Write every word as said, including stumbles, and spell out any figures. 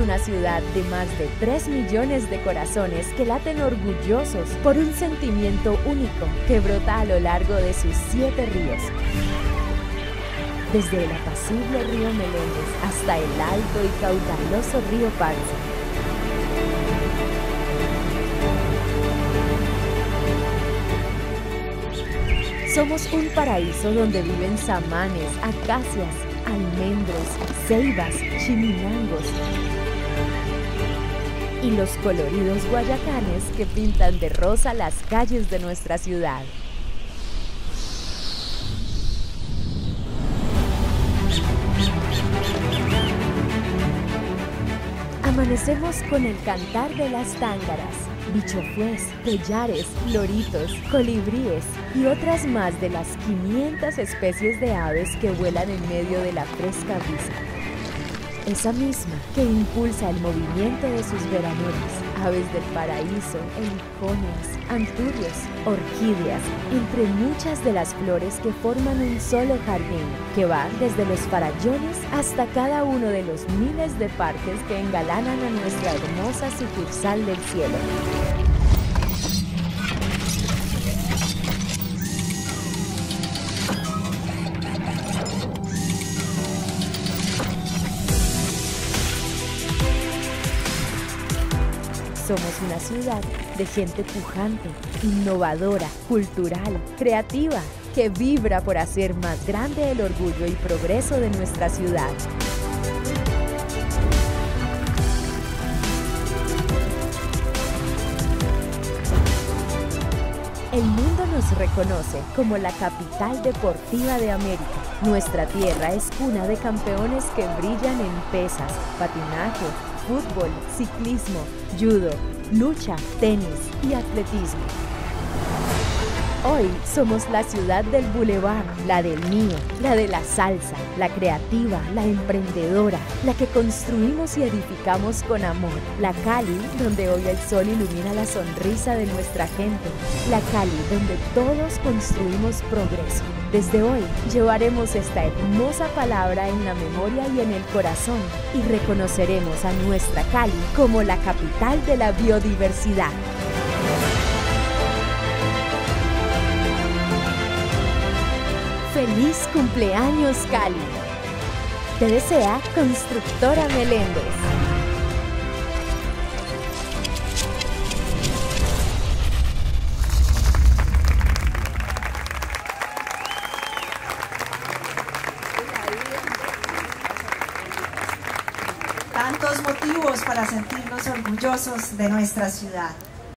una ciudad de más de tres millones de corazones que laten orgullosos por un sentimiento único que brota a lo largo de sus siete ríos. Desde el apacible río Meléndez hasta el alto y caudaloso río Parza. Somos un paraíso donde viven samanes, acacias, almendros, ceibas, chiminangos y los coloridos guayacanes que pintan de rosa las calles de nuestra ciudad. Amanecemos con el cantar de las tángaras, bichofués, collares, loritos, colibríes y otras más de las quinientas especies de aves que vuelan en medio de la fresca brisa. Esa misma que impulsa el movimiento de sus veraneros, aves del paraíso, heliconias, anturios, orquídeas, entre muchas de las flores que forman un solo jardín, que va desde los farallones hasta cada uno de los miles de parques que engalanan a nuestra hermosa sucursal del cielo. Somos una ciudad de gente pujante, innovadora, cultural, creativa, que vibra por hacer más grande el orgullo y progreso de nuestra ciudad. El mundo nos reconoce como la capital deportiva de América. Nuestra tierra es cuna de campeones que brillan en pesas, patinaje, fútbol, ciclismo, judo, lucha, tenis y atletismo. Hoy somos la ciudad del bulevar, la del mío, la de la salsa, la creativa, la emprendedora, la que construimos y edificamos con amor. La Cali, donde hoy el sol ilumina la sonrisa de nuestra gente. La Cali, donde todos construimos progreso. Desde hoy llevaremos esta hermosa palabra en la memoria y en el corazón y reconoceremos a nuestra Cali como la capital de la biodiversidad. ¡Feliz cumpleaños, Cali! Te desea Constructora Meléndez. Tantos motivos para sentirnos orgullosos de nuestra ciudad.